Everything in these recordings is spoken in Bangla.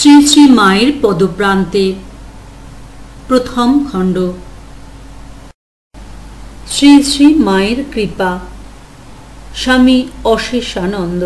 শ্রী শ্রী মায়ের পদপ্রান্তে প্রথম খণ্ড। শ্রী শ্রী মায়ের কৃপা। স্বামী অশেষানন্দ।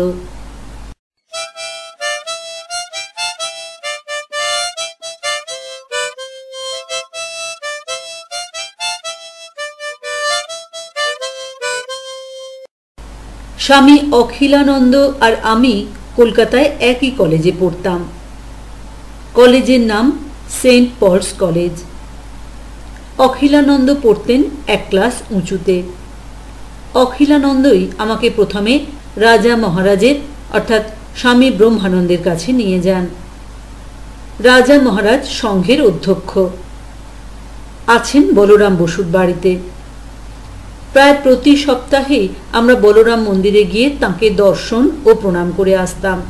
স্বামী অখিলানন্দ আর আমি কলকাতায় একই কলেজে পড়তাম। কলেজের নাম সেন্ট পলস কলেজ। অখিলানন্দ পড়তেন এক ক্লাস উঁচুতে। অখিলানন্দই আমাকে প্রথমে রাজা মহারাজের অর্থাৎ স্বামী ব্রহ্মানন্দের কাছে নিয়ে যান। রাজা মহারাজ সংঘের অধ্যক্ষ, আছেন বলরাম বসুর বাড়িতে। প্রায় প্রতি সপ্তাহে আমরা বলরাম মন্দিরে গিয়ে তাঁকে দর্শন ও প্রণাম করে আসতাম।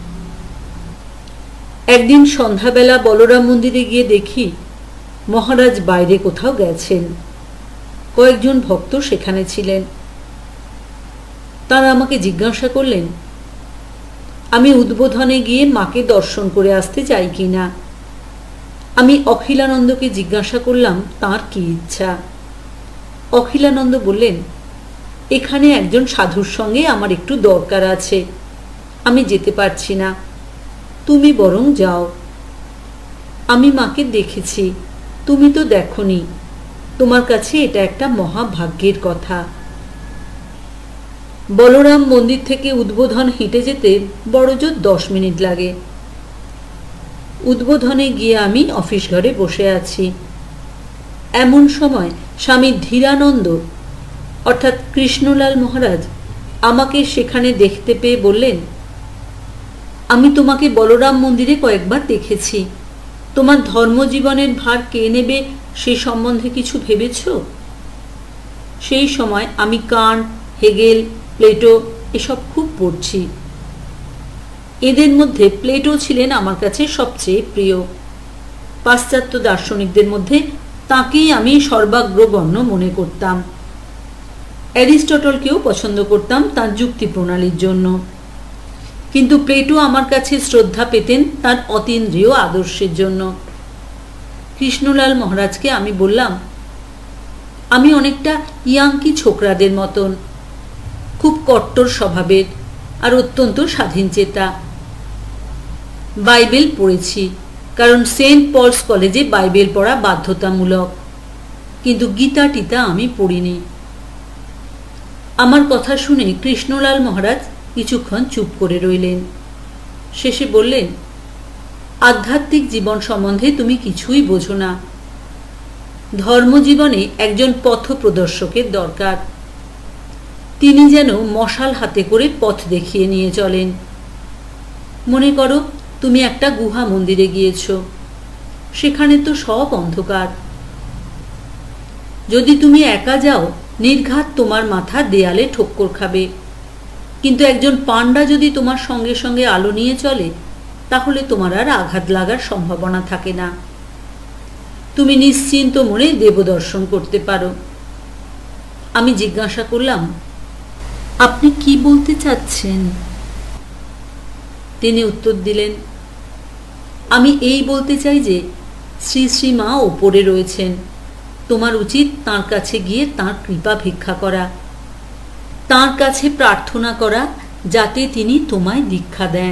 একদিন সন্ধ্যাবেলা বলরাম মন্দিরে গিয়ে দেখি মহারাজ বাইরে কোথাও গেছেন। কয়েকজন ভক্ত সেখানে ছিলেন। তারা আমাকে জিজ্ঞাসা করলেন আমি উদ্বোধনে গিয়ে মাকে দর্শন করে আসতে চাই কিনা। আমি অখিলানন্দকে জিজ্ঞাসা করলাম তাঁর কি ইচ্ছা। অখিলানন্দ বললেন, এখানে একজন সাধুর সঙ্গে আমার একটু দরকার আছে, আমি যেতে পারছি না, তুমি বরং যাও। আমি মাকে দেখেছি, তুমি তো দেখোনি, তোমার কাছে এটা একটা মহাভাগ্যের কথা। বলরাম মন্দির থেকে উদ্বোধন হেঁটে যেতে বড়জোর 10 মিনিট লাগে। উদ্বোধনে গিয়ে আমি অফিস ঘরে বসে আছি। এমন সময় স্বামী ধীরানন্দ অর্থাৎ কৃষ্ণলাল মহারাজ আমাকে সেখানে দেখতে পেয়ে বললেন, আমি তোমাকে বলরাম মন্দিরে কয়েকবার দেখেছি, তোমার ধর্মজীবনের ভার কে নেবে সে সম্বন্ধে কিছু ভেবেছ? সেই সময় আমি কান্ট, হেগেল, প্লেটো এসব খুব পড়ছি। এদের মধ্যে প্লেটো ছিলেন আমার কাছে সবচেয়ে প্রিয়। পাশ্চাত্য দার্শনিকদের মধ্যে তাঁকেই আমি সর্বাগ্রগণ্য মনে করতাম। অ্যারিস্টটলকেও পছন্দ করতাম তাঁর যুক্তি প্রণালীর জন্য, কিন্তু প্লেটো আমার কাছে শ্রদ্ধা পেতেন তার অতীন্দ্রিয় আদর্শের জন্য। কৃষ্ণলাল মহারাজকে আমি বললাম, আমি অনেকটা ইয়াঙ্কি ছোকরাদের মতন, খুব কট্টর স্বভাবের আর অত্যন্ত স্বাধীনচেতা। বাইবেল পড়েছি, কারণ সেন্ট পলস কলেজে বাইবেল পড়া বাধ্যতামূলক, কিন্তু গীতা টিতা আমি পড়িনি। আমার কথা শুনে কৃষ্ণলাল মহারাজ কিছুক্ষণ চুপ করে রইলেন। শেষে বললেন, আধ্যাত্মিক জীবন সম্বন্ধে তুমি কিছুই বোঝো না। ধর্মজীবনে একজন পথ প্রদর্শকের দরকার। তিনি যেন মশাল হাতে করে পথ দেখিয়ে নিয়ে চলেন। মনে করো তুমি একটা গুহা মন্দিরে গিয়েছ, সেখানে তো সব অন্ধকার। যদি তুমি একা যাও নির্ঘাত তোমার মাথা দেয়ালে ঠোক্কর খাবে, কিন্তু একজন পান্ডা যদি তোমার সঙ্গে সঙ্গে আলো নিয়ে চলে তাহলে তোমার আর আঘাত লাগার সম্ভাবনা থাকে না। তুমি নিশ্চিন্ত মনে দেবদর্শন করতে পারো। আমি জিজ্ঞাসা করলাম, আপনি কি বলতে চাচ্ছেন? তিনি উত্তর দিলেন, আমি এই বলতে চাই যে শ্রী শ্রী মা ওপরে রয়েছেন, তোমার উচিত তাঁর কাছে গিয়ে তাঁর কৃপা ভিক্ষা করা, তাঁর কাছে প্রার্থনা করা যাতে তিনি তোমায় দীক্ষা দেন।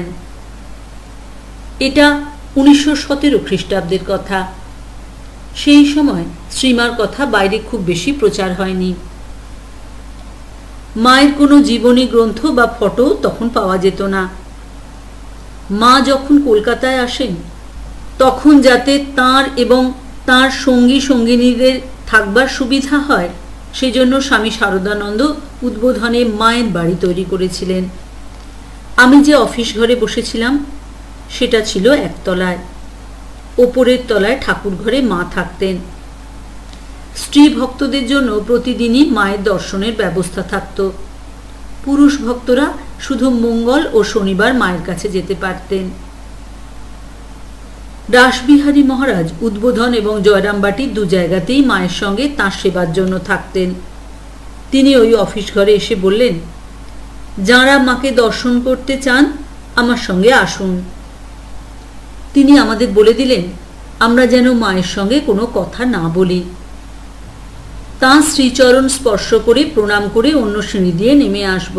এটা 1917 খ্রিস্টাব্দের কথা। সেই সময় শ্রীমার কথা বাইরে খুব বেশি প্রচার হয়নি। মায়ের কোনো জীবনী গ্রন্থ বা ফটো তখন পাওয়া যেত না। মা যখন কলকাতায় আসেন তখন যাতে তাঁর এবং তাঁর সঙ্গী সঙ্গিনীদের থাকবার সুবিধা হয় সেজন্য স্বামী শারদানন্দ উদ্বোধনে মায়ের বাড়ি তৈরি করেছিলেন। আমি যে অফিস ঘরে বসেছিলাম সেটা ছিল একতলায়। ওপরের তলায় ঠাকুর ঘরে মা থাকতেন। স্ত্রী ভক্তদের জন্য প্রতিদিনই মায়ের দর্শনের ব্যবস্থা থাকত। পুরুষ ভক্তরা শুধু মঙ্গল ও শনিবার মায়ের কাছে যেতে পারতেন। রাসবিহারী মহারাজ উদ্বোধন এবং জয়রামবাটির 2 জায়গাতেই মায়ের সঙ্গে তাঁর সেবার জন্য থাকতেন। তিনি ওই অফিস ঘরে এসে বললেন, যাঁরা মাকে দর্শন করতে চান আমার সঙ্গে আসুন। তিনি আমাদের বলে দিলেন আমরা যেন মায়ের সঙ্গে কোনো কথা না বলি। তাঁর শ্রীচরণ স্পর্শ করে প্রণাম করে অন্য সিঁড়ি দিয়ে নেমে আসব।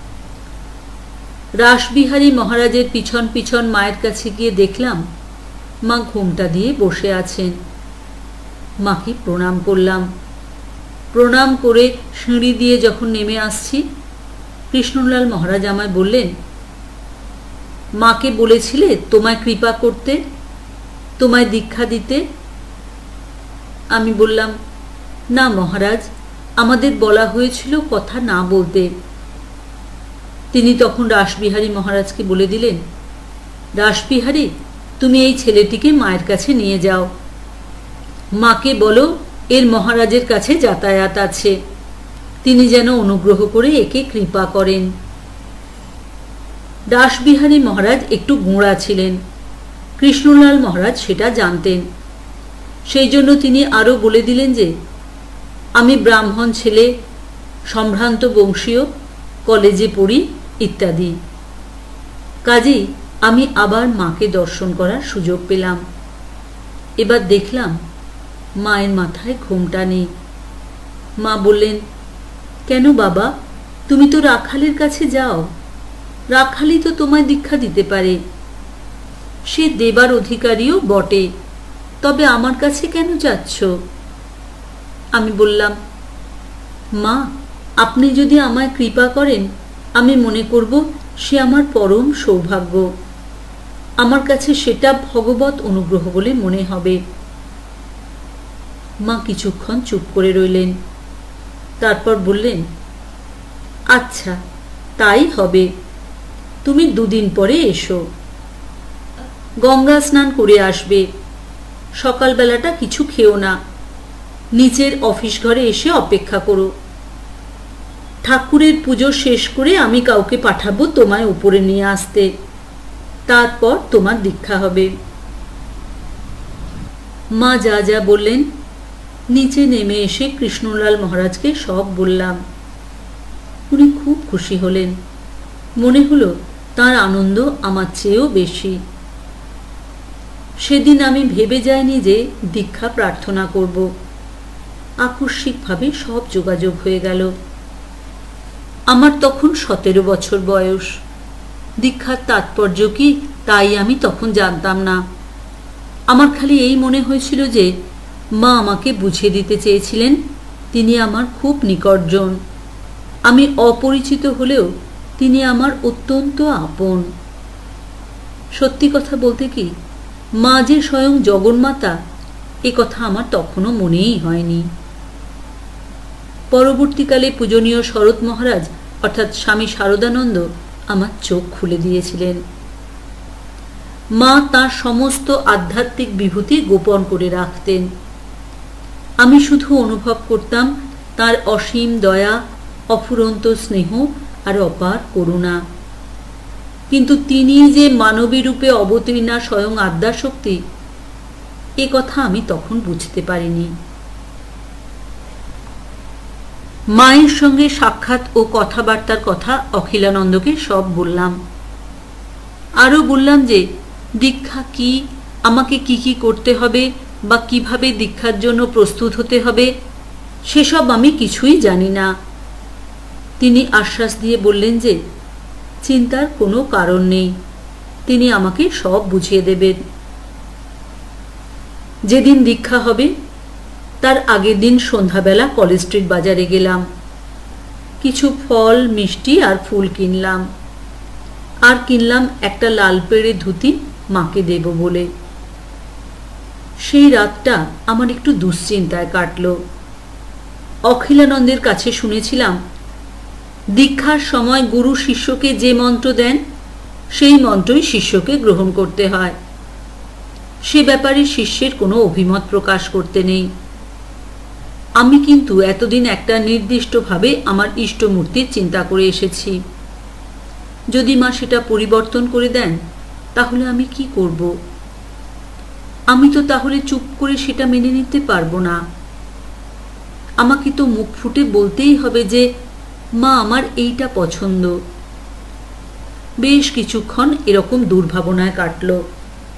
রাসবিহারী মহারাজের পিছন পিছন মায়ের কাছে গিয়ে দেখলাম মা ঘোমটা দিয়ে বসে আছেন। মাকে প্রণাম করলাম। প্রণাম করে সিঁড়ি দিয়ে যখন নেমে আসছি, কৃষ্ণলাল মহারাজ আমায় বললেন, মাকে বলেছিলে তোমায় কৃপা করতে, তোমায় দীক্ষা দিতে? আমি বললাম, না মহারাজ, আমাদের বলা হয়েছিল কথা না বলতে। তিনি তখন রাসবিহারী মহারাজকে বলে দিলেন, রাসবিহারী, তুমি এই ছেলেটিকে মায়ের কাছে নিয়ে যাও। মাকে বলো এর মহারাজের কাছে যাতায়াত আছে, তিনি যেন অনুগ্রহ করে একে কৃপা করেন। রাসবিহারী মহারাজ একটু গোঁড়া ছিলেন, কৃষ্ণলাল মহারাজ সেটা জানতেন। সেই জন্য তিনি আরও বলে দিলেন যে আমি ব্রাহ্মণ ছেলে, সম্ভ্রান্ত বংশীয়, কলেজে পড়ি ইত্যাদি। কাজেই আমি আবার মাকে দর্শন করার সুযোগ পেলাম। এবার দেখলাম মায়ের মাথায় ঘোমটা নেই। মা বললেন, কেন বাবা, তুমি তো রাখালের কাছে যাও, রাখালই তো তোমায় দীক্ষা দিতে পারে। সে দেবার অধিকারীও বটে, তবে আমার কাছে কেন যাচ্ছ? আমি বললাম, মা, আপনি যদি আমায় কৃপা করেন, আমি মনে করব সে আমার পরম সৌভাগ্য। আমার কাছে সেটা ভগবত অনুগ্রহ বলে মনে হবে। মা কিছুক্ষণ চুপ করে রইলেন, তারপর বললেন, আচ্ছা তাই হবে, তুমি 2 দিন পরে এসো, গঙ্গা স্নান করে আসবে, সকালবেলাটা কিছু খেও না, নিচের অফিস ঘরে এসে অপেক্ষা করো। ঠাকুরের পুজো শেষ করে আমি কাউকে পাঠাবো তোমায় উপরে নিয়ে আসতে, তারপর তোমার দীক্ষা হবে। মা যা যা বললেন নিচে নেমে এসে কৃষ্ণলাল মহারাজকে সব বললাম। উনি খুব খুশি হলেন, মনে হলো তার আনন্দ আমার চেয়েও বেশি। সেদিন আমি ভেবে যাইনি যে দীক্ষা প্রার্থনা করব। আকস্মিকভাবে সব যোগাযোগ হয়ে গেল। আমার তখন 17 বছর বয়স। দীক্ষার তাৎপর্য কি তাই আমি তখন জানতাম না। আমার খালি এই মনে হয়েছিল যে মা আমাকে বুঝিয়ে দিতে চেয়েছিলেন তিনি আমার খুব নিকটজন। আমি অপরিচিত হলেও তিনি আমার অত্যন্ত আপন। সত্যি কথা বলতে কি, মা যে স্বয়ং জগন্মাতা এ কথা আমার তখনও মনেই হয়নি। পরবর্তীকালে পূজনীয় শরৎ মহারাজ অর্থাৎ স্বামী শারদানন্দ আমার চোখ খুলে দিয়েছিলেন। মা তাঁর সমস্ত আধ্যাত্মিক বিভূতি গোপন করে রাখতেন। আমি শুধু অনুভব করতাম তাঁর অসীম দয়া, অফুরন্ত স্নেহ আর অপার করুণা। কিন্তু তিনি যে মানবী রূপে অবতীর্ণা স্বয়ং আদ্যাশক্তি এ কথা আমি তখন বুঝতে পারিনি। মায়ের সঙ্গে সাক্ষাৎ ও কথাবার্তার কথা অখিলানন্দকে সব বললাম। আরও বললাম যে দীক্ষা কি, আমাকে কি কি করতে হবে বা কিভাবে দীক্ষার জন্য প্রস্তুত হতে হবে সেসব আমি কিছুই জানি না। তিনি আশ্বাস দিয়ে বললেন যে চিন্তার কোনো কারণ নেই, তিনি আমাকে সব বুঝিয়ে দেবেন। যেদিন দীক্ষা হবে তার আগের দিন সন্ধ্যাবেলা কলেজ স্ট্রিট বাজারে গেলাম। কিছু ফল, মিষ্টি আর ফুল কিনলাম। আর কিনলাম একটা লাল পেড়ে ধুতি মাকে দেব বলে। সেই রাতটা আমার একটু দুশ্চিন্তায় কাটল। অখিলানন্দের কাছে শুনেছিলাম দীক্ষার সময় গুরু শিষ্যকে যে মন্ত্র দেন সেই মন্ত্রই শিষ্যকে গ্রহণ করতে হয়। সে ব্যাপারে শিষ্যের কোনো অভিমত প্রকাশ করতে নেই। আমি কিন্তু এতদিন একটা নির্দিষ্টভাবে আমার ইষ্টমূর্তির চিন্তা করে এসেছি। যদি মা সেটা পরিবর্তন করে দেন তাহলে আমি কি করব? আমি তো তাহলে চুপ করে সেটা মেনে নিতে পারবো না। আমাকে তো মুখ ফুটে বলতেই হবে যে মা আমার এইটা পছন্দ। বেশ কিছুক্ষণ এরকম দুর্ভাবনায় কাটল।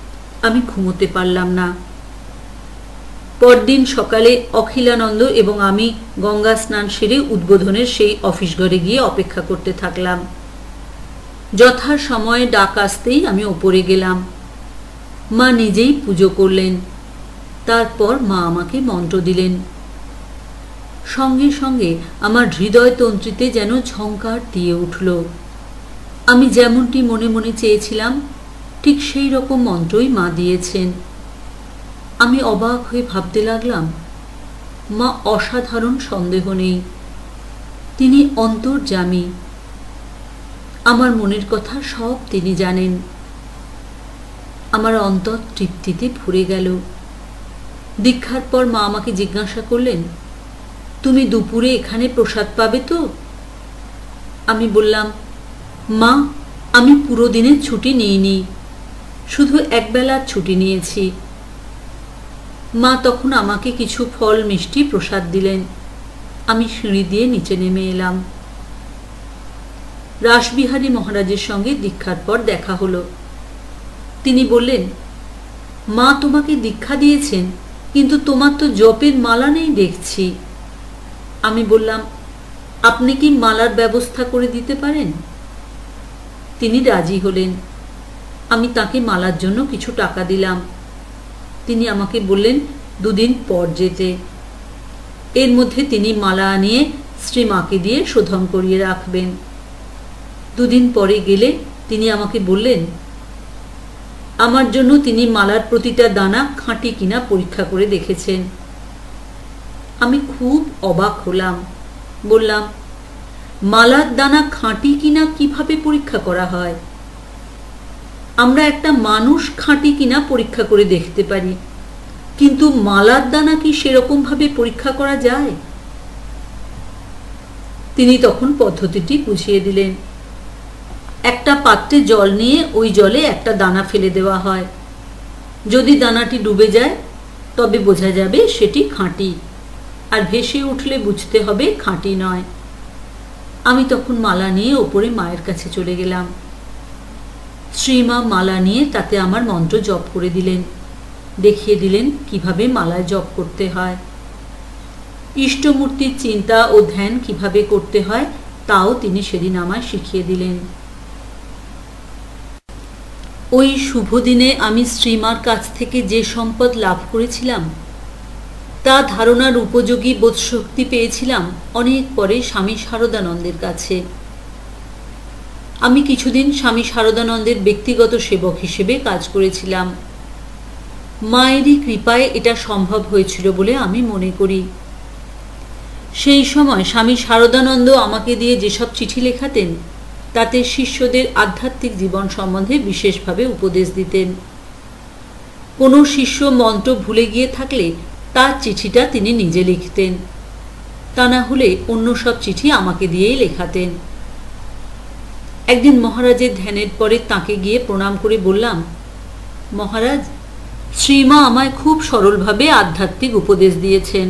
আমি ঘুমোতে পারলাম না। পরদিন সকালে অখিলানন্দ এবং আমি গঙ্গা স্নান সেরে উদ্বোধনের সেই অফিস ঘরে গিয়ে অপেক্ষা করতে থাকলাম। যথা সময়ে ডাক আসতেই আমি ওপরে গেলাম। মা নিজেই পুজো করলেন। তারপর মা আমাকে মন্ত্র দিলেন। সঙ্গে সঙ্গে আমার হৃদয় তন্ত্রীতে যেন ঝংকার দিয়ে উঠল। আমি যেমনটি মনে মনে চেয়েছিলাম ঠিক সেই রকম মন্ত্রই মা দিয়েছেন। আমি অবাক হয়ে ভাবতে লাগলাম, মা অসাধারণ, সন্দেহ নেই। তিনি অন্তর্যামী। আমার মনের কথা সব তিনি জানেন। আমার অন্তর তৃপ্তিতে ভরে গেল। দীক্ষার পর মা আমাকে জিজ্ঞাসা করলেন, তুমি দুপুরে এখানে প্রসাদ পাবে তো? আমি বললাম, মা, আমি পুরো দিনের ছুটি নিইনি, শুধু একবেলার ছুটি নিয়েছি। মা তখন আমাকে কিছু ফল মিষ্টি প্রসাদ দিলেন। আমি সিঁড়ি দিয়ে নিচে নেমে এলাম। রাসবিহারী মহারাজের সঙ্গে দীক্ষার পর দেখা হলো। তিনি বললেন, মা তোমাকে দীক্ষা দিয়েছেন, কিন্তু তোমার তো জপের মালা নেই দেখছি। আমি বললাম, আপনি কি মালার ব্যবস্থা করে দিতে পারেন? তিনি রাজি হলেন। আমি তাকে মালার জন্য কিছু টাকা দিলাম। তিনি আমাকে বললেন 2 দিন পর যেতে। এর মধ্যে তিনি মালা আনিয়ে শ্রীমাকে দিয়ে শোধন করিয়ে রাখবেন। 2 দিন পরে গেলে তিনি আমাকে বললেন, আমার জন্য তিনি মালার প্রতিটা দানা খাঁটি কিনা পরীক্ষা করে দেখেছেন। আমি খুব অবাক হলাম। বললাম, মালার দানা খাঁটি কিনা কিভাবে পরীক্ষা করা হয়? আমরা একটা মানুষ খাঁটি কিনা পরীক্ষা করে দেখতে পারি, কিন্তু মালার দানা কি সেরকম ভাবে পরীক্ষা করা যায়? তিনি তখন পদ্ধতিটি বুঝিয়ে দিলেন। একটা পাত্রে জল নিয়ে ওই জলে একটা দানা ফেলে দেওয়া হয়। যদি দানাটি ডুবে যায় তবে বোঝা যাবে সেটি খাঁটি, আর ভেসে উঠলে বুঝতে হবে খাঁটি নয়। আমি তখন মালা নিয়ে ওপরে মায়ের কাছে চলে গেলাম। শ্রীমা মালা নিয়ে তাতে আমার মন্ত্র জপ করে দিলেন, দেখিয়ে দিলেন কিভাবে মালায় জপ করতে হয়। ইষ্টমূর্তির চিন্তা ও ধ্যান কিভাবে করতে হয় তাও তিনি সেদিন আমায় শিখিয়ে দিলেন। ওই শুভ দিনে আমি শ্রীমার কাছ থেকে যে সম্পদ লাভ করেছিলাম তা ধারণার উপযোগী বোধশক্তি পেয়েছিলাম অনেক পরে স্বামী শারদানন্দের কাছে। আমি কিছুদিন স্বামী শারদানন্দের ব্যক্তিগত সেবক হিসেবে কাজ করেছিলাম। মায়েরই কৃপায় এটা সম্ভব হয়েছিল বলে আমি মনে করি। সেই সময় স্বামী শারদানন্দ আমাকে দিয়ে যেসব চিঠি লেখাতেন তাতে শিষ্যদের আধ্যাত্মিক জীবন সম্বন্ধে বিশেষভাবে উপদেশ দিতেন। কোনো শিষ্য মন্ত্র ভুলে গিয়ে থাকলে তার চিঠিটা তিনি নিজে লিখতেন, তা না হলে অন্য সব চিঠি আমাকে দিয়েই লেখাতেন। একদিন মহারাজের ধ্যানের পরে তাকে গিয়ে প্রণাম করে বললাম, মহারাজ, শ্রীমা আমায় খুব সরলভাবে আধ্যাত্মিক উপদেশ দিয়েছেন।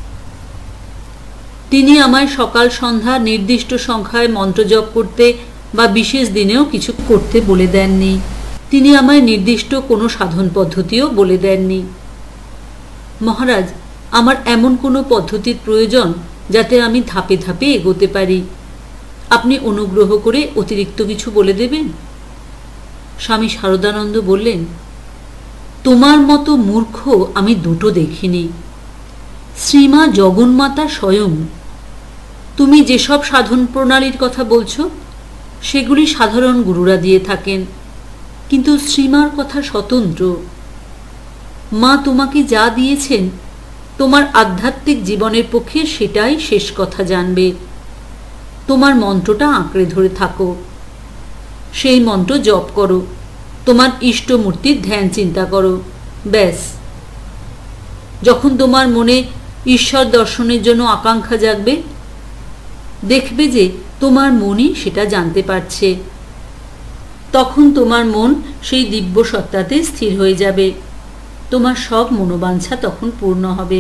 তিনি আমায় সকাল সন্ধ্যা নির্দিষ্ট সংখ্যায় মন্ত্র জপ করতে বা বিশেষ দিনেও কিছু করতে বলে দেননি। তিনি আমায় নির্দিষ্ট কোনো সাধন পদ্ধতিও বলে দেননি। মহারাজ, আমার এমন কোনো পদ্ধতির প্রয়োজন যাতে আমি ধাপে ধাপে এগোতে পারি। আপনি অনুগ্রহ করে অতিরিক্ত কিছু বলে দেবেন। স্বামী শারদানন্দ বললেন, তোমার মতো মূর্খ আমি দুটো দেখিনি। শ্রীমা জগন্মাতা স্বয়ং। তুমি যেসব সাধন প্রণালীর কথা বলছো সেগুলি সাধারণ গুরুরা দিয়ে থাকেন, কিন্তু শ্রীমার কথা স্বতন্ত্র। মা তোমাকে যা দিয়েছেন তোমার আধ্যাত্মিক জীবনের পক্ষে সেটাই শেষ কথা জানবে। তোমার মন্ত্রটা আঁকড়ে ধরে থাকো, সেই মন্ত্র জপ করো, তোমার ইষ্টমূর্তির ধ্যান চিন্তা করো, ব্যাস। যখন তোমার মনে ঈশ্বর দর্শনের জন্য আকাঙ্ক্ষা জাগবে, দেখবে যে তোমার মনই সেটা জানতে পারছে। তখন তোমার মন সেই দিব্য সত্তাতে স্থির হয়ে যাবে। তোমার সব মনোবাঞ্ছা তখন পূর্ণ হবে।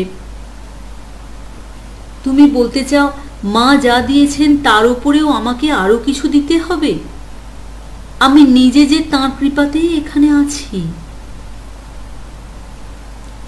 তুমি বলতে চাও মা যা দিয়েছেন তার উপরেও আমাকে আরো কিছু দিতে হবে? আমি নিজে যে তাঁর কৃপাতেই এখানে আছি।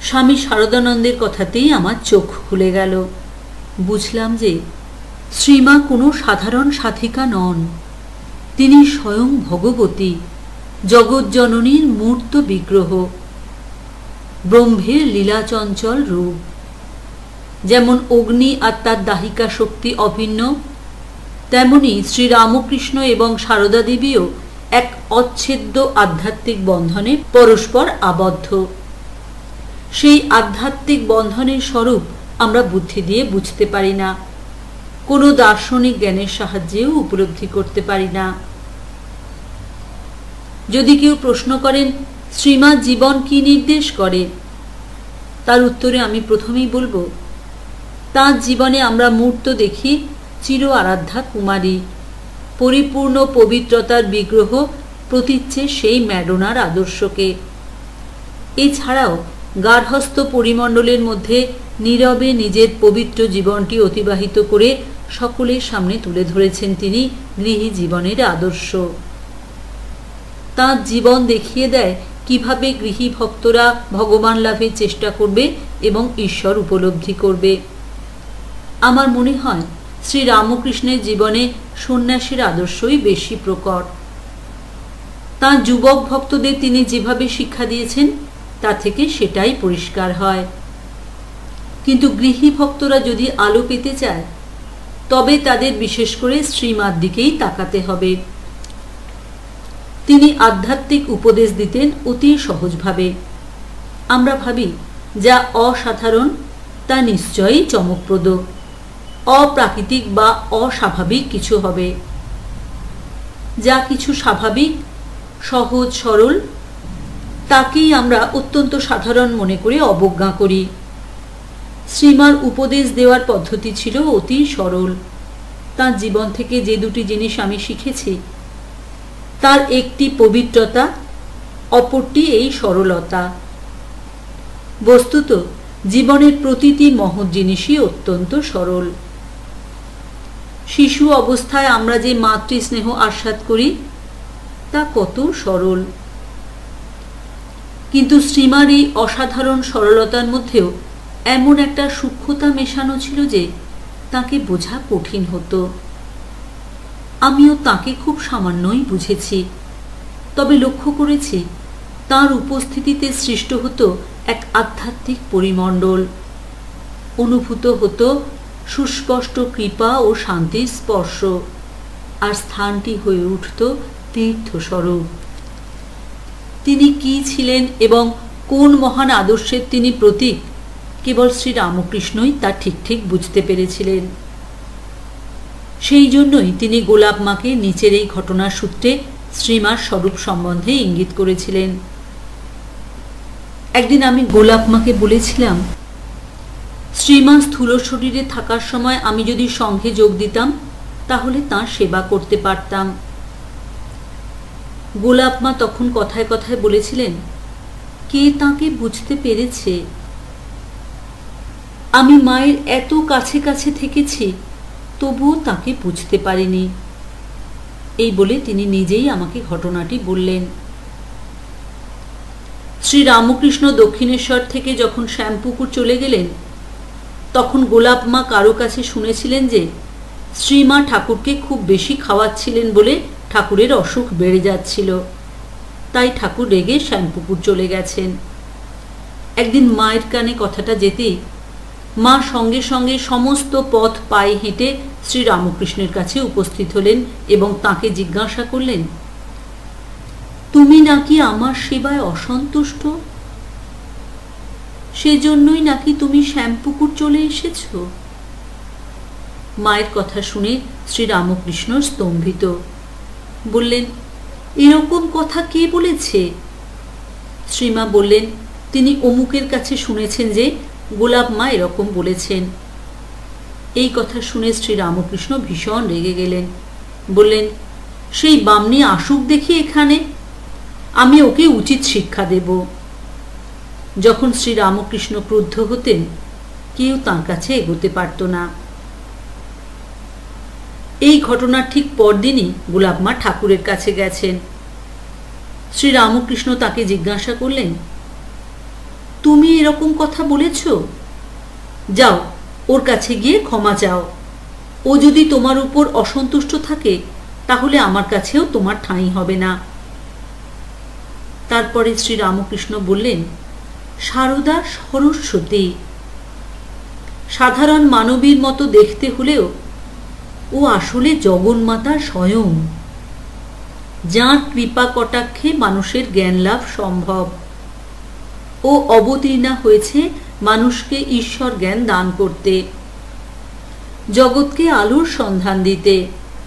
স্বামী শারদানন্দের কথাতেই আমার চোখ খুলে গেল। বুঝলাম যে শ্রীমা কোনো সাধারণ সাধিকা নন, তিনি স্বয়ং ভগবতী, জগজ্জননীর মূর্ত বিগ্রহ, ব্রহ্মের লীলাচঞ্চল রূপ। যেমন অগ্নি আর তার দাহিকা শক্তি অভিন্ন, তেমনি শ্রীরামকৃষ্ণ এবং সারদা দেবীও এক অচ্ছেদ্য আধ্যাত্মিক বন্ধনে পরস্পর আবদ্ধ। সেই আধ্যাত্মিক বন্ধনের স্বরূপ আমরা বুদ্ধি দিয়ে বুঝতে পারি না, কোনো দার্শনিক জ্ঞানের সাহায্যেও উপলব্ধি করতে পারি না। যদি কেউ প্রশ্ন করেন শ্রীমা জীবন কি নির্দেশ করে, তার উত্তরে আমি প্রথমেই বলবো, তাঁর জীবনে আমরা মূর্ত দেখি চির আরাধ্যা কুমারী, পরিপূর্ণ পবিত্রতার বিগ্রহ, প্রতীচ্ছে সেই ম্যাডোনার আদর্শকে। এছাড়াও গার্হস্থ্য পরিমণ্ডলের মধ্যে নীরবে নিজের পবিত্র জীবনটি অতিবাহিত করে সকলের সামনে তুলে ধরেছেন তিনি গৃহী জীবনের আদর্শ। তাঁর জীবন দেখিয়ে দেয় কিভাবে গৃহী ভক্তরা ভগবান লাভের চেষ্টা করবে এবং ঈশ্বর উপলব্ধি করবে। আমার মনে হয় শ্রী রামকৃষ্ণের জীবনে সন্ন্যাসীর আদর্শই বেশি প্রকট। তাঁর যুবক ভক্তদের তিনি যেভাবে শিক্ষা দিয়েছেন তা থেকে সেটাই পরিষ্কার হয়। কিন্তু গৃহী ভক্তরা যদি আলো পেতে চায় তবে তাদের বিশেষ করে শ্রীমার দিকেই তাকাতে হবে। তিনি আধ্যাত্মিক উপদেশ দিতেন অতি সহজভাবে। আমরা ভাবি যা অসাধারণ তা নিশ্চয়ই চমকপ্রদ, অপ্রাকৃতিক বা অস্বাভাবিক কিছু হবে। যা কিছু স্বাভাবিক, সহজ, সরল, তাকেই আমরা অত্যন্ত সাধারণ মনে করে অবজ্ঞা করি। শ্রীমার উপদেশ দেওয়ার পদ্ধতি ছিল অতি সরল। তার জীবন থেকে যে দুটি জিনিস আমি শিখেছি, তার একটি পবিত্রতা, অপরটি এই সরলতা। বস্তুত জীবনের প্রতিটি মহৎ জিনিসই অত্যন্ত সরল। শিশু অবস্থায় আমরা যে মাতৃস্নেহ আস্বাদ করি তা কত সরল, কিন্তু শ্রীমার এই অসাধারণ সরলতার মধ্যেও এমন একটা সূক্ষ্মতা মেশানো ছিল যে তাকে বোঝা কঠিন হতো। আমিও তাকে খুব সামান্যই বুঝেছি, তবে লক্ষ্য করেছি তার উপস্থিতিতে সৃষ্ট হতো এক আধ্যাত্মিক পরিমণ্ডল, অনুভূত হতো সুস্পষ্ট কৃপা ও শান্তির স্পর্শ, আর স্থানটি হয়ে উঠত তীর্থস্বরূপ। তিনি কি ছিলেন এবং কোন মহান আদর্শের তিনি প্রতীক, কেবল শ্রী রামকৃষ্ণই তা ঠিক ঠিক বুঝতে পেরেছিলেন। সেই জন্যই তিনি গোলাপ মাকে নিচের এই ঘটনার সূত্রে শ্রীমার স্বরূপ সম্বন্ধে ইঙ্গিত করেছিলেন। একদিন আমি গোলাপ মাকে বলেছিলাম, শ্রীমা স্থূল শরীরে থাকার সময় আমি যদি সঙ্ঘে যোগ দিতাম তাহলে তাঁর সেবা করতে পারতাম। গোলাপ মা তখন কথায় কথায় বলেছিলেন, কে তাকে বুঝতে পেরেছে? আমি মায়ের এত কাছে কাছে থেকেছি, তবুও তাকে বুঝতে পারিনি। এই বলে তিনি নিজেই আমাকে ঘটনাটি বললেন। শ্রী রামকৃষ্ণ দক্ষিণেশ্বর থেকে যখন শ্যামপুকুর চলে গেলেন, তখন গোলাপ মা কারো কাছে শুনেছিলেন যে শ্রীমা ঠাকুরকে খুব বেশি খাওয়াচ্ছিলেন বলে ঠাকুরের অসুখ বেড়ে যাচ্ছিল। তাই ঠাকুর রেগে শ্যামপুকুর চলে গেছেন। একদিন মায়ের কানে কথাটা যেতেই মা সঙ্গে সঙ্গে সমস্ত পথ পায়ে হেঁটে শ্রী রামকৃষ্ণের কাছে উপস্থিত হলেন এবং তাকে জিজ্ঞাসা করলেন, তুমি নাকি আমার সেবায় অসন্তুষ্ট? সেজন্যই নাকি তুমি শ্যামপুকুর চলে এসেছ? মায়ের কথা শুনে শ্রী রামকৃষ্ণ স্তম্ভিত। বললেন, এরকম কথা কে বলেছে? শ্রীমা বললেন, তিনি অমুকের কাছে শুনেছেন যে গোলাপ মা এরকম বলেছেন। এই কথা শুনে শ্রী রামকৃষ্ণ ভীষণ রেগে গেলেন। বললেন, সেই বামনি আসুক দেখি এখানে, আমি ওকে উচিত শিক্ষা দেব। যখন শ্রী রামকৃষ্ণ ক্রুদ্ধ হতেন, কেউ তাঁর কাছে এগোতে পারত না। এই ঘটনার ঠিক পরদিনই গোলাপ মা ঠাকুরের কাছে গেছেন। শ্রী রামকৃষ্ণ তাকে জিজ্ঞাসা করলেন, তুমি এরকম কথা বলেছ? যাও, ওর কাছে গিয়ে ক্ষমা চাও। ও যদি তোমার উপর অসন্তুষ্ট থাকে তাহলে আমার কাছেও তোমার ঠাঁই হবে না। তারপরে শ্রী রামকৃষ্ণ বললেন, সারদা সরস্বতী। সাধারণ মানবীর মতো দেখতে হলেও ও আসলে জগন্মাতা স্বয়ং, যাঁর কৃপা কটাক্ষে মানুষের জ্ঞান লাভ সম্ভব। ও অবতীর্ণা হয়েছে মানুষকে ঈশ্বর জ্ঞান দান করতে, জগৎকে আলোর সন্ধান দিতে।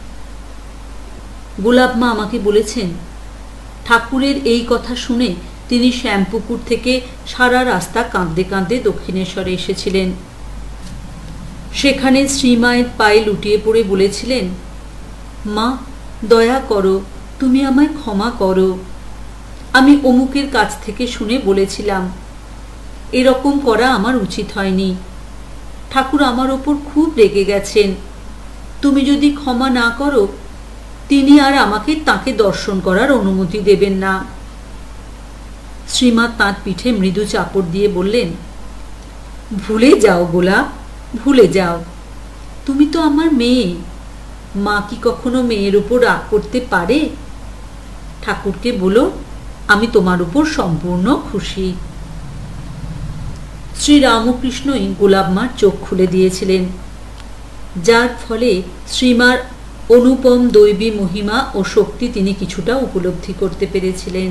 গোলাপ মা আমাকে বলেছেন, ঠাকুরের এই কথা শুনে তিনি শ্যামপুকুর থেকে সারা রাস্তা কাঁদতে কাঁদতে দক্ষিণেশ্বরে এসেছিলেন। সেখানে শ্রীমায়ের পায়ে লুটিয়ে পড়ে বলেছিলেন, মা দয়া করো, তুমি আমায় ক্ষমা করো। আমি অমুকের কাছ থেকে শুনে বলেছিলাম, এরকম করা আমার উচিত হয়নি। ঠাকুর আমার ওপর খুব রেগে গেছেন। তুমি যদি ক্ষমা না করো তিনি আর আমাকে তাকে দর্শন করার অনুমতি দেবেন না। শ্রীমা তাঁর পিঠে মৃদু চাপড় দিয়ে বললেন, ভুলে যাও গোলাপ, ভুলে যাও। তুমি তো আমার মেয়ে। মা কি কখনো মেয়ের উপর রাগ করতে পারে? ঠাকুরকে বলো আমি তোমার উপর সম্পূর্ণ খুশি। শ্রী রামকৃষ্ণই গোলাপ মার চোখ খুলে দিয়েছিলেন, যার ফলে শ্রীমার অনুপম দৈবী মহিমা ও শক্তি তিনি কিছুটা উপলব্ধি করতে পেরেছিলেন।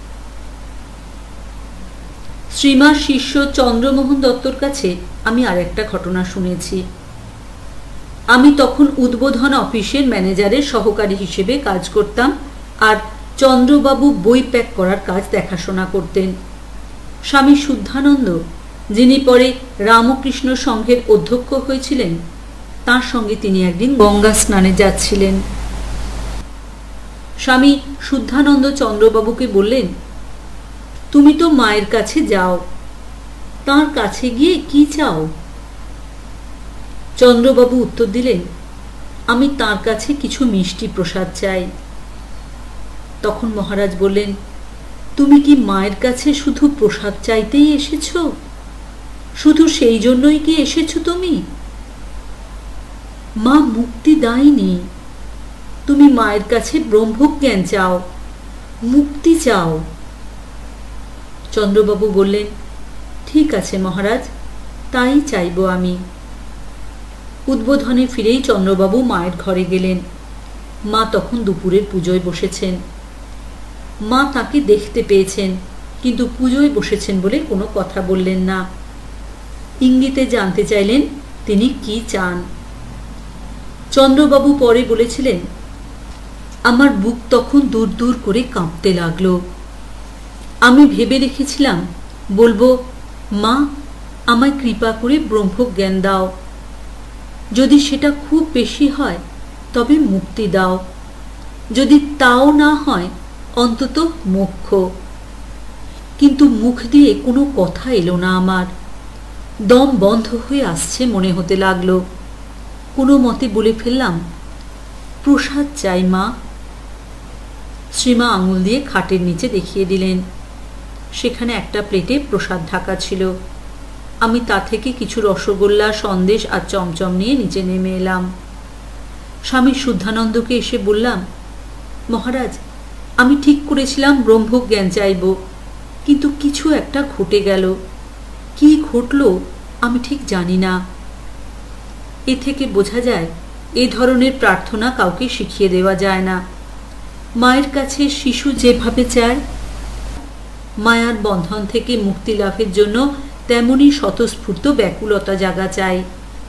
শ্রীমার শিষ্য চন্দ্রমোহন দত্তর কাছে আমি আরেকটা ঘটনা শুনেছি। আমি তখন উদ্বোধন অফিসের ম্যানেজারের সহকারী হিসেবে কাজ করতাম, আর চন্দ্রবাবু বই প্যাক করার কাজ দেখাশোনা করতেন। স্বামী শুদ্ধানন্দ, যিনি পরে রামকৃষ্ণ সংঘের অধ্যক্ষ হয়েছিলেন, তার সঙ্গে তিনি একদিন গঙ্গা স্নানে যাচ্ছিলেন। স্বামী শুদ্ধানন্দ চন্দ্রবাবুকে বললেন, তুমি তো মায়ের কাছে যাও, তার কাছে গিয়ে কি চাও? চন্দ্রবাবু উত্তর দিলেন, আমি তার কাছে কিছু মিষ্টি প্রসাদ চাই। তখন মহারাজ বললেন, তুমি কি মায়ের কাছে শুধু প্রসাদ চাইতেই এসেছ? শুধু সেই জন্যই কি এসেছ তুমি? মা মুক্তি দায়নি। তুমি মায়ের কাছে ব্রহ্মজ্ঞান চাও, মুক্তি চাও। চন্দ্রবাবু বললেন, ঠিক আছে মহারাজ, তাই চাইব আমি। উদ্বোধনে ফিরেই চন্দ্রবাবু মায়ের ঘরে গেলেন। মা তখন দুপুরের পুজোয় বসেছেন। মা তাকে দেখতে পেয়েছেন, কিন্তু পুজোয় বসেছেন বলে কোনো কথা বললেন না। ইঙ্গিতে জানতে চাইলেন তিনি কি চান। চন্দ্রবাবু পরে বলেছিলেন, আমার বুক তখন দূর দূর করে কাঁপতে লাগলো। আমি ভেবে রেখেছিলাম বলবো, মা আমায় কৃপা করে ব্রহ্মজ্ঞান দাও। যদি সেটা খুব বেশি হয় তবে মুক্তি দাও, যদি তাও না হয় অন্তত মোক্ষ। কিন্তু মুখ দিয়ে কোনো কথা এলো না আমার। দম বন্ধ হয়ে আসছে মনে হতে লাগলো। কোনো মতে বলে ফেললাম, প্রসাদ চাই মা। শ্রীমা আঙুল দিয়ে খাটের নিচে দেখিয়ে দিলেন। সেখানে একটা প্লেটে প্রসাদ ঢাকা ছিল। আমি তা থেকে কিছু রসগোল্লা, সন্দেশ আর চমচম নিয়ে নিচে নেমে এলাম। স্বামী শুদ্ধানন্দকে এসে বললাম, মহারাজ আমি ঠিক করেছিলাম ব্রহ্মজ্ঞান চাইব, কিন্তু কিছু একটা ঘটে গেল। কি ঘটল আমি ঠিক জানি না। এ থেকে বোঝা যায় এ ধরনের প্রার্থনা কাউকে শিখিয়ে দেওয়া যায় না। মায়ের কাছে শিশু যেভাবে চায়, মায়ার বন্ধন থেকে মুক্তি লাভের জন্য তেমনি স্বতঃস্ফূর্ত ব্যাকুলতা জাগা চাই।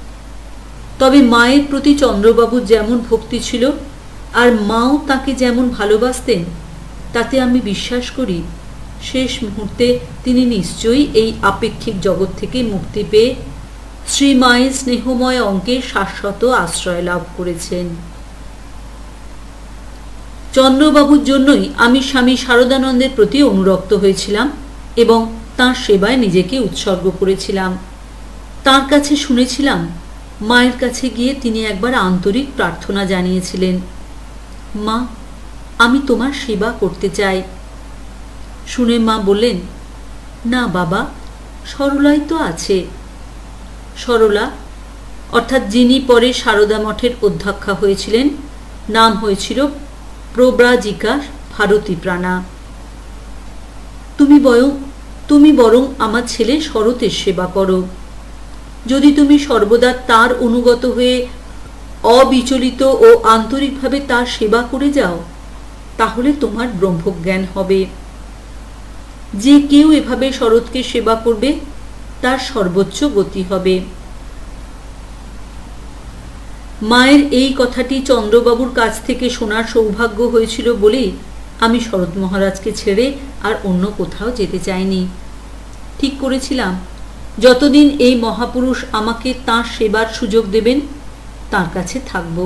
তবে মায়ের প্রতি চন্দ্রবাবুর যেমন ভক্তি ছিল আর মাও তাকে যেমন ভালোবাসতেন, তাতে আমি বিশ্বাস করি শেষ মুহূর্তে তিনি নিশ্চয়ই এই আপেক্ষিক জগৎ থেকে মুক্তি পেয়ে শ্রীমায়ের স্নেহময় অঙ্কে শাশ্বত আশ্রয় লাভ করেছেন। চন্দ্রবাবুর জন্যই আমি স্বামী শারদানন্দের প্রতি অনুরক্ত হয়েছিলাম এবং তাঁর সেবায় নিজেকে উৎসর্গ করেছিলাম। তাঁর কাছে শুনেছিলাম, মায়ের কাছে গিয়ে তিনি একবার আন্তরিক প্রার্থনা জানিয়েছিলেন, মা আমি তোমার সেবা করতে চাই। শুনে মা বললেন, না বাবা, সরলাই তো আছে। সরলা অর্থাৎ যিনি পরে সারদা মঠের অধ্যক্ষা হয়েছিলেন, নাম হয়েছিল প্রব্রাজিকা ভারতী প্রাণা। তুমি বরং আমার ছেলে শরতের সেবা করো। যদি তুমি সর্বদা তার অনুগত হয়ে অবিচলিত ও আন্তরিকভাবে তার সেবা করে যাও, তাহলে তোমার ব্রহ্মজ্ঞান হবে। যে কেউ এভাবে শরৎকে সেবা করবে, তার সর্বোচ্চ গতি হবে। মায়ের এই কথাটি চন্দ্রবাবুর কাছ থেকে শোনার সৌভাগ্য হয়েছিল বলেই আমি শরৎ মহারাজকে ছেড়ে আর অন্য কোথাও যেতে চাইনি। ঠিক করেছিলাম, যতদিন এই মহাপুরুষ আমাকে তাঁর সেবার সুযোগ দেবেন, তাঁর কাছে থাকব।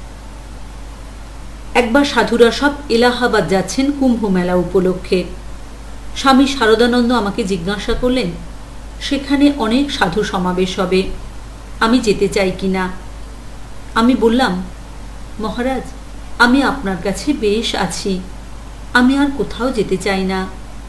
একবার সাধুরা সব এলাহাবাদ যাচ্ছেন কুম্ভ মেলা উপলক্ষে। স্বামী শারদানন্দ আমাকে জিজ্ঞাসা করলেন, সেখানে অনেক সাধু সমাবেশ হবে, আমি যেতে চাই কিনা। আমি বললাম, মহারাজ, আমি আপনার কাছে বেশ আছি, আমি আর কোথাও যেতে চাই না।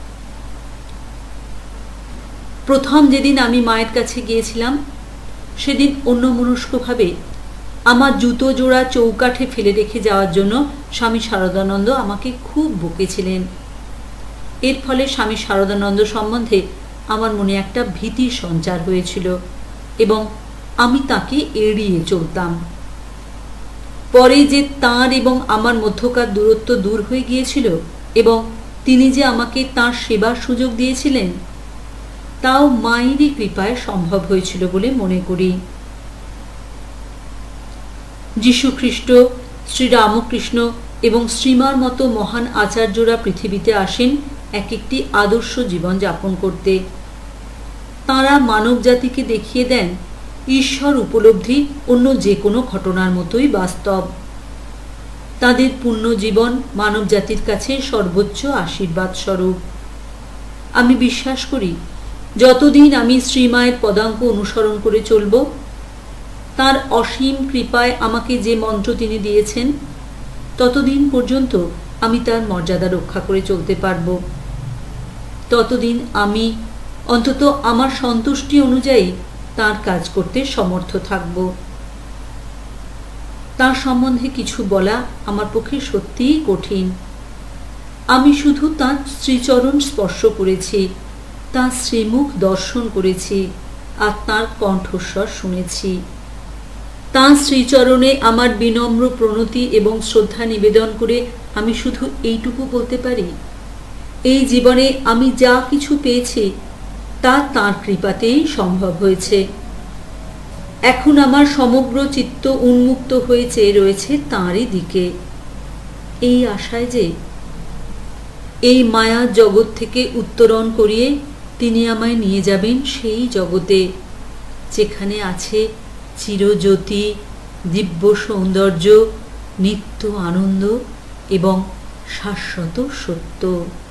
প্রথম যেদিন আমি মায়ের কাছে গিয়েছিলাম, সেদিন অন্যমনস্কভাবে আমার জুতো জোড়া চৌকাঠে ফেলে রেখে যাওয়ার জন্য স্বামী শারদানন্দ আমাকে খুব বকেছিলেন। এর ফলে স্বামী শারদানন্দ সম্বন্ধে আমার মনে একটা ভীতির সঞ্চার হয়েছিল এবং আমি তাকে এড়িয়ে চলতাম। পরে যে তাঁর এবং আমার মধ্যকার দূরত্ব দূর হয়ে গিয়েছিল এবং তিনি যে আমাকে তাঁর সেবার সুযোগ দিয়েছিলেন, তাও মায়েরই কৃপায় সম্ভব হয়েছিল বলে মনে করি। যীশুখ্রিস্ট, শ্রীরামকৃষ্ণ এবং শ্রীমার মতো মহান আচার্যরা পৃথিবীতে আসেন এক একটি আদর্শ জীবন যাপন করতে। তাঁরা মানব জাতিকে দেখিয়ে দেন ঈশ্বর উপলব্ধি অন্য যে কোনো ঘটনার মতোই বাস্তব। তাঁদের পূর্ণ জীবন মানব জাতির কাছে সর্বোচ্চ আশীর্বাদ স্বরূপ। আমি বিশ্বাস করি, যতদিন আমি শ্রীমায়ের পদাঙ্ক অনুসরণ করে চলব, তাঁর অসীম কৃপায় আমাকে যে মন্ত্র তিনি দিয়েছেন, ততদিন পর্যন্ত আমি তার মর্যাদা রক্ষা করে চলতে পারব। ততদিন আমি অন্তত আমার সন্তুষ্টি অনুযায়ী তাঁর কাজ করতে সমর্থ থাকব। তাঁর সম্বন্ধে কিছু বলা আমার পক্ষে সত্যিই কঠিন। আমি শুধু তাঁর শ্রীচরণ স্পর্শ করেছি, তাঁর শ্রীমুখ দর্শন করেছি আর তাঁর কণ্ঠস্বর শুনেছি। তাঁর শ্রীচরণে আমার বিনম্র প্রণতি এবং শ্রদ্ধা নিবেদন করে আমি শুধু এইটুকু বলতে পারি, এই জীবনে আমি যা কিছু পেয়েছি তা তাঁর কৃপাতেই সম্ভব হয়েছে। এখন আমার সমগ্র চিত্ত উন্মুক্ত হয়ে চেয়ে রয়েছে তাঁরই দিকে, এই আশায় যে এই মায়ার জগৎ থেকে উত্তরণ করিয়ে তিনি আমায় নিয়ে যাবেন সেই জগতে, যেখানে আছে চিরজ্যোতি, দিব্য সৌন্দর্য, নিত্য আনন্দ এবং শাশ্বত সত্য।